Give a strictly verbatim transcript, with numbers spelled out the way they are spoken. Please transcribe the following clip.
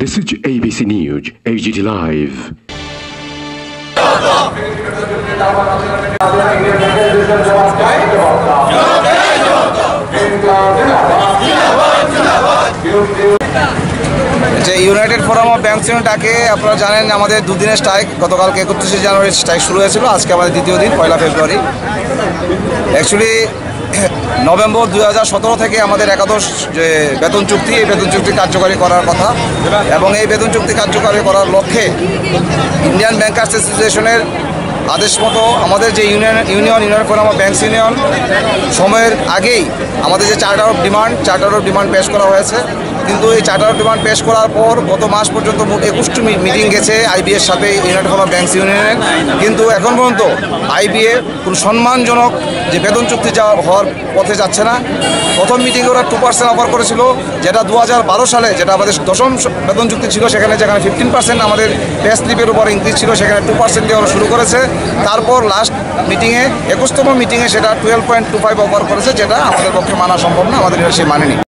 This is A B C News, A G T Live. যে United Forum of Banks ইউনিয়নটাকে আপনারা জানেন আমাদের দুদিনের স্ট্রাইক গতকালকে একত্রিশে জানুয়ারি স্ট্রাইক শুরু হয়েছিল, আজকে আমাদের দ্বিতীয় দিন পয়লা ফেব্রুয়ারি। অ্যাকচুয়ালি নভেম্বর দুই হাজার সতেরো থেকে আমাদের একাদশ যে বেতন চুক্তি এই বেতন চুক্তি কার্যকারী করার কথা এবং এই বেতন চুক্তি কার্যকারী করার লক্ষ্যে ইন্ডিয়ান ব্যাংকার্স অ্যাসোসিয়েশনের আদেশ মতো আমাদের যে union union union forum of banks union সময়ের আগেই আমাদের যে charter of demand charter of demand পেশ করা হয়েছে, কিন্তু এই চার্টার অফ ডিমান্ড পেশ করার পর গত মাস পর্যন্ত মোট একুশটি মিটিং গেছে আইবিএর সাথে ইউনাইটেড ফোরাম অফ ব্যাংকস ইউনিয়নের, কিন্তু এখন পর্যন্ত আইবিএ কোনো সম্মানজনক যে বেতন চুক্তি যাওয়া হওয়ার পথে যাচ্ছে না। প্রথম মিটিংয়ে ওরা টু পার্সেন্ট অফার করেছিল, যেটা দু হাজার বারো সালে যেটা আমাদের দশম বেতন চুক্তি ছিল, সেখানে যেখানে ফিফটিন পার্সেন্ট আমাদের পে স্লিপের উপর ইনক্রিজ ছিল, সেখানে টু পার্সেন্ট দিয়ে ওরা শুরু করেছে। তারপর লাস্ট মিটিংয়ে একুশতম মিটিংয়ে সেটা twelve point two five offer করেছে, যেটা আমাদের পক্ষে মানা সম্ভব না, আমাদের সে মানেনি।